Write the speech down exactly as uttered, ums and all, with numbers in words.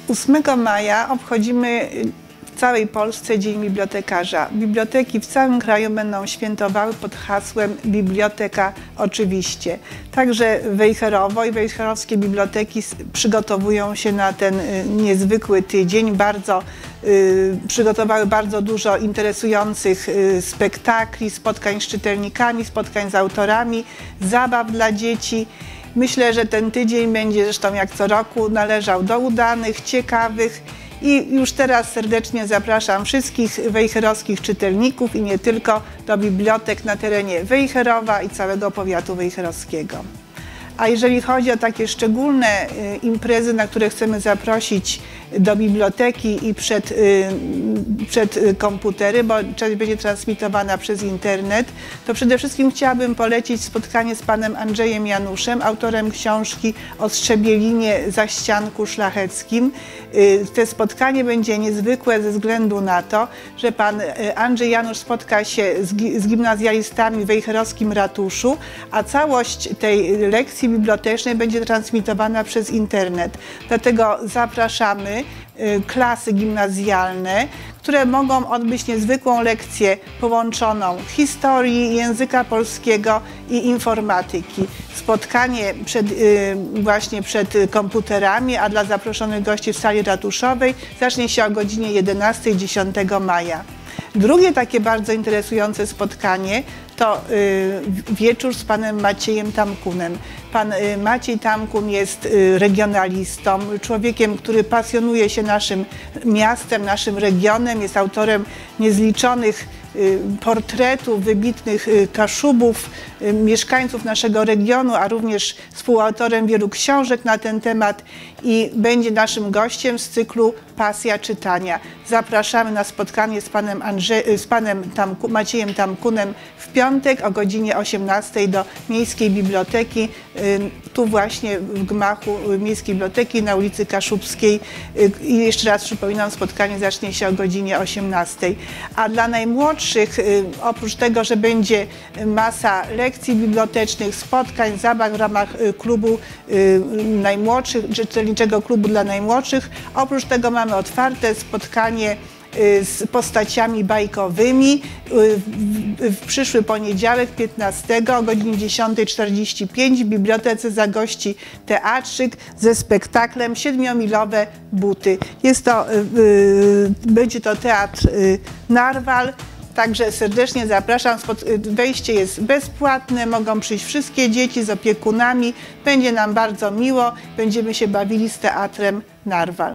ósmego maja obchodzimy w całej Polsce Dzień Bibliotekarza. Biblioteki w całym kraju będą świętowały pod hasłem Biblioteka oczywiście. Także Wejherowo i wejherowskie biblioteki przygotowują się na ten niezwykły tydzień. Bardzo, y, przygotowały bardzo dużo interesujących y, spektakli, spotkań z czytelnikami, spotkań z autorami, zabaw dla dzieci. Myślę, że ten tydzień będzie zresztą jak co roku należał do udanych, ciekawych. I już teraz serdecznie zapraszam wszystkich wejherowskich czytelników i nie tylko do bibliotek na terenie Wejherowa i całego powiatu wejherowskiego. A jeżeli chodzi o takie szczególne imprezy, na które chcemy zaprosić do biblioteki i przed, przed komputery, bo część będzie transmitowana przez internet, to przede wszystkim chciałabym polecić spotkanie z panem Andrzejem Januszem, autorem książki o Strzebielinie Zaścianku Szlacheckim. To spotkanie będzie niezwykłe ze względu na to, że pan Andrzej Janusz spotka się z, z gimnazjalistami w wejherowskim ratuszu, a całość tej lekcji bibliotecznej będzie transmitowana przez internet. Dlatego zapraszamy klasy gimnazjalne, które mogą odbyć niezwykłą lekcję połączoną historii, języka polskiego i informatyki. Spotkanie przed, właśnie przed komputerami, a dla zaproszonych gości w sali ratuszowej zacznie się o godzinie jedenastej dziesiątego maja. Drugie takie bardzo interesujące spotkanie to wieczór z panem Maciejem Tamkunem. Pan Maciej Tamkun jest regionalistą, człowiekiem, który pasjonuje się naszym miastem, naszym regionem, jest autorem niezliczonych portretów wybitnych Kaszubów, mieszkańców naszego regionu, a również współautorem wielu książek na ten temat i będzie naszym gościem z cyklu Pasja czytania. Zapraszamy na spotkanie z panem, Andrze z panem Tamku Maciejem Tamkunem w piątek o godzinie osiemnastej do Miejskiej Biblioteki, tu właśnie w gmachu Miejskiej Biblioteki na ulicy Kaszubskiej. I jeszcze raz przypominam, spotkanie zacznie się o godzinie osiemnastej. A dla najmłodszych, oprócz tego, że będzie masa lekcji bibliotecznych, spotkań, zabaw w ramach klubu najmłodszych, czytelniczego klubu dla najmłodszych, oprócz tego mamy otwarte spotkanie z postaciami bajkowymi w przyszły poniedziałek piętnastego o godzinie dziesiątej czterdzieści pięć w bibliotece zagości teatrzyk ze spektaklem Siedmiomilowe buty. Jest to, będzie to teatr Narwal. Także serdecznie zapraszam. Wejście jest bezpłatne, mogą przyjść wszystkie dzieci z opiekunami. Będzie nam bardzo miło, będziemy się bawili z teatrem Narwal.